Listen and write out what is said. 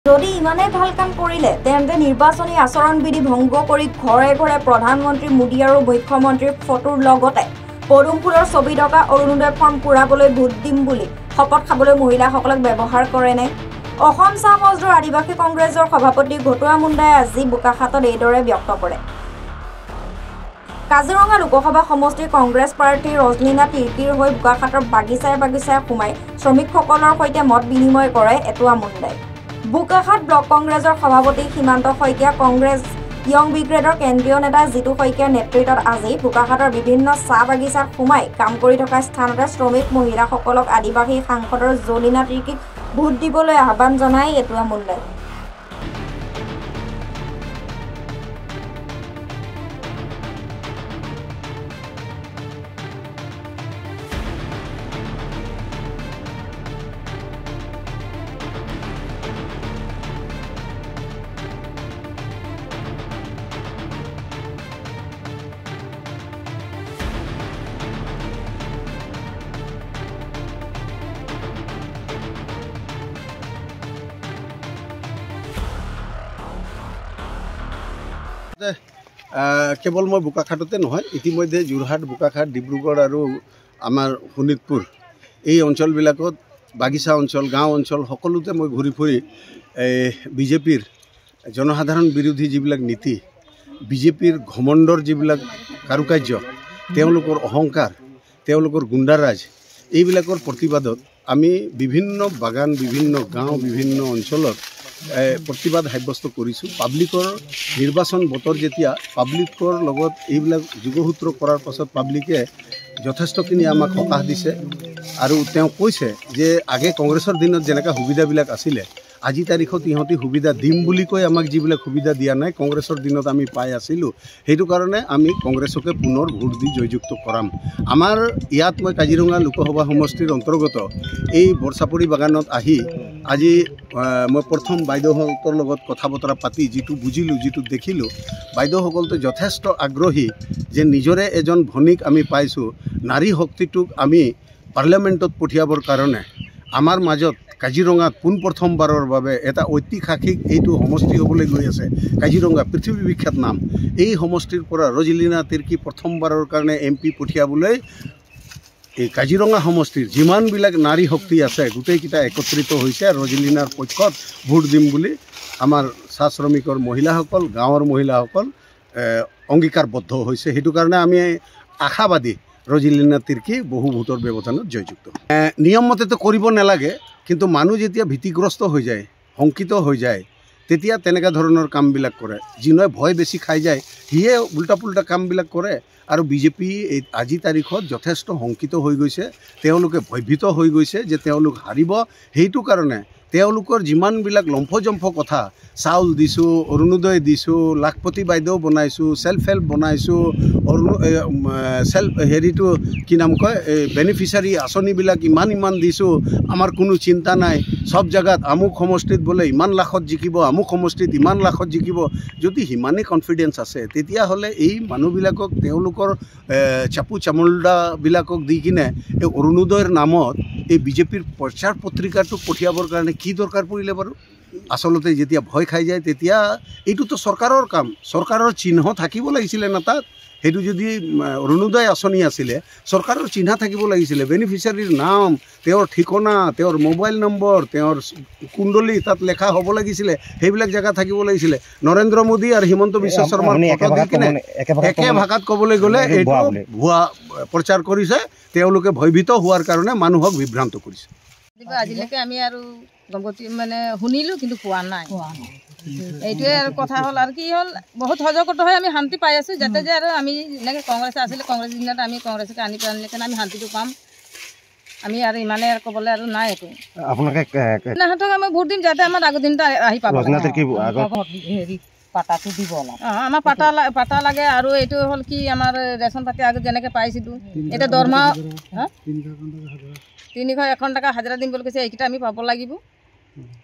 যদি ইমানেই ভাল কাম কৰিলে তেন্তে নিৰ্বাচনী আচৰণবিধি ভংগ কৰি ঘৰে ঘৰে প্ৰধানমন্ত্ৰী মোদী আৰু মুখ্যমন্ত্ৰীৰ ফটোৰ লগতে পদুম ফুলৰ ছবি থকা অৰুণোদয় ফৰ্ম পুৰাবলৈ ভোট দিম বুলি শপত খাবলৈ মহিলাসকলক ব্যৱহাৰ কৰে নাই। অসম চাহ মজদুৰ আদিবাসী কংগ্ৰেছৰ সভাপতি ঘটুৱা মুণ্ডাই আজি বোকাখাতত এইদৰে ব্যক্ত কৰে। কাজিৰঙা লোকসভা সমষ্টিৰ কংগ্ৰেছ প্ৰাৰ্থী ৰজলিনা তিৰ্কীৰ হৈ বোকাখাতৰ বাগিচাই সোমাই শ্ৰমিকসকলৰ সৈতে মত বিনিময় কৰে এটুৱা মুণ্ডাই। বোকাখাত ব্লক কংগ্ৰেছৰ সভাপতি সীমান্ত শইকীয়া, কংগ্ৰেছ ইয়ং ব্ৰিগেডৰ কেন্দ্ৰীয় নেতা জিতু শইকীয়াৰ নেতৃত্বত আজি বোকাখাতৰ বিভিন্ন চাহ বাগিচাত সোমাই কাম কৰি থকা স্থানতে শ্ৰমিক মহিলাসকলক আদিবাসী সাংসদ ৰজলিনা তিৰ্কীক ভোট দিবলৈ আহ্বান জনায় এটুৱা মুণ্ডাই। কেৱল মই বোকাখাততে নহয়, ইতিমধ্যে যোৰহাট, বোকাখাত, ডিব্ৰুগড় আৰু আমাৰ শোণিতপুৰ এই অঞ্চলবিলাকত বাগিচা অঞ্চল, গাঁও অঞ্চল সকলোতে মই ঘূৰি ফুৰি বিজেপিৰ জনসাধাৰণ বিৰোধী যিবিলাক নীতি, বিজেপিৰ ঘমণ্ডৰ যিবিলাক কাৰুকাৰ্য, তেওঁলোকৰ অহংকাৰ, তেওঁলোকৰ গুণ্ডাৰাজ, এইবিলাকৰ প্ৰতিবাদত আমি বিভিন্ন বাগান, বিভিন্ন গাঁও, বিভিন্ন অঞ্চলত প্ৰতিবাদ সাব্যস্ত কৰিছোঁ। পাব্লিকৰ নিৰ্বাচন বতৰ যেতিয়া পাব্লিকৰ লগত এইবিলাক যোগসূত্ৰ কৰাৰ পাছত পাব্লিকে যথেষ্টখিনি আমাক সকাহ দিছে আৰু তেওঁ কৈছে যে আগে কংগ্ৰেছৰ দিনত যেনেকৈ সুবিধাবিলাক আছিলে আজি তাৰিখত ইহঁতি সুবিধা দিম বুলি কৈ আমাক যিবিলাক সুবিধা দিয়া নাই কংগ্ৰেছৰ দিনত আমি পাই আছিলোঁ, সেইটো কাৰণে আমি কংগ্ৰেছকে পুনৰ ভোট দি জয়যুক্ত কৰাম। আমাৰ ইয়াত মই কাজিৰঙা লোকসভা সমষ্টিৰ অন্তৰ্গত এই বৰচাপৰি বাগানত আহি আজি মই প্ৰথম বাইদেউহঁতৰ লগত কথা বতৰা পাতি যিটো বুজিলোঁ, যিটো দেখিলোঁ, বাইদেউসকলতো যথেষ্ট আগ্ৰহী যে নিজৰে এজন ভনীক আমি পাইছোঁ, নাৰী শক্তিটোক আমি পাৰ্লিয়ামেণ্টত পঠিয়াবৰ কাৰণে আমাৰ মাজত কাজিৰঙাত পোনপ্ৰথমবাৰৰ বাবে এটা ঐতিহাসিক এইটো সমষ্টি হ'বলৈ গৈ আছে। কাজিৰঙা পৃথিৱী বিখ্যাত নাম, এই সমষ্টিৰ পৰা ৰজলিনা তিৰ্কী প্ৰথমবাৰৰ কাৰণে MP পঠিয়াবলৈ এই কাজিৰঙা সমষ্টিৰ যিমানবিলাক নাৰী শক্তি আছে গোটেইকেইটা একত্ৰিত হৈছে ৰজলিনাৰ পক্ষত ভোট দিম বুলি আমাৰ চাহ শ্ৰমিকৰ মহিলাসকল, গাঁৱৰ মহিলাসকল অংগীকাৰবদ্ধ হৈছে। সেইটো কাৰণে আমি আশাবাদী ৰজলিনা তিৰ্কী বহু ভোটৰ ব্যৱধানত জয়যুক্ত। নিয়মমতেতো কৰিব নালাগে, কিন্তু মানুহ যেতিয়া ভীতিগ্ৰস্ত হৈ যায়, শংকিত হৈ যায়, তেতিয়া তেনেকুৱা ধৰণৰ কামবিলাক কৰে। যিনে ভয় বেছি খাই যায় সিয়ে উল্টা পুল্টা কামবিলাক কৰে আৰু বিজেপি আজি তাৰিখত যথেষ্ট শংকিত হৈ গৈছে, তেওঁলোকে ভয়ভীত হৈ গৈছে যে তেওঁলোক হাৰিব। সেইটো কাৰণে তেওঁলোকৰ যিমানবিলাক লম্ফজম্ফ কথা, চাউল দিছোঁ, অৰুণোদয় দিছোঁ, লাখপতি বাইদেউ বনাইছোঁ, ছেল্ফ হেল্প বনাইছোঁ, হেৰিটো কি নাম কয়, বেনিফিচাৰী আঁচনিবিলাক ইমান দিছোঁ, আমাৰ কোনো চিন্তা নাই, সব জেগাত আমুক সমষ্টিত বোলে ইমান লাখত জিকিব, আমুক সমষ্টিত ইমান লাখত জিকিব। যদি সিমানেই কনফিডেঞ্চ আছে তেতিয়াহ'লে এই মানুহবিলাকক তেওঁলোকৰ চাপু চামোল্ডাবিলাকক দি কিনে এই অৰুণোদয়ৰ নামত এই বিজেপিৰ প্ৰচাৰ পত্ৰিকাটো পঠিয়াবৰ কাৰণে কি দৰকাৰ পৰিলে বাৰু? আচলতে যেতিয়া ভয় খাই যায় তেতিয়া এইটোতো চৰকাৰৰ কাম, চৰকাৰৰ চিহ্ন থাকিব লাগিছিলে না তাত। সেইটো যদি অৰুণোদয় আঁচনি আছিলে চৰকাৰৰ চিহ্ন থাকিব লাগিছিলে, বেনিফিচাৰীৰ নাম, তেওঁৰ ঠিকনা, তেওঁৰ মোবাইল নম্বৰ, তেওঁৰ কুণ্ডলী তাত লেখা হ'ব লাগিছিলে, সেইবিলাক জেগা থাকিব লাগিছিলে। নৰেন্দ্ৰ মোদী আৰু হিমন্ত বিশ্ব শৰ্মাৰ ফটো দি কিনে একে ভাষাত ক'বলৈ গ'লে এইটো ভুৱা প্ৰচাৰ কৰিছে। তেওঁলোকে ভয়ভীত হোৱাৰ কাৰণে মানুহক বিভ্ৰান্ত কৰিছে। আজিলৈকে আমি আৰু মানে শুনিলোঁ কিন্তু পোৱা নাই। এইটোৱে আৰু কথা হ'ল আৰু কি হ'ল, বহুত সজাগত হৈ আমি শান্তি পাই আছোঁ। যাতে যে আৰু আমি যেনেকৈ কংগ্ৰেছ আছিলে, কংগ্ৰেছ দিনত আমি কংগ্ৰেছকে আনি পেলানিলেকেনে আমি শান্তিটো পাম। আমি আৰু ইমানে আৰু ক'বলৈ আৰু নাই একো। আপোনালোকে সিহঁতক আমি ভোট দিম যাতে আমাৰ আগৰ দিনটো আহি পাব। হেৰি পাতাটো দিব লাগে, আমাৰ পাতা লাগে। আৰু এইটো হ'ল কি, আমাৰ ৰেচন পাতি আগত যেনেকৈ পাইছিলোঁ, এতিয়া দৰমহা 301 টকা হাজিৰা দিম বুলি কৈছে, এইকেইটা আমি পাব লাগিব।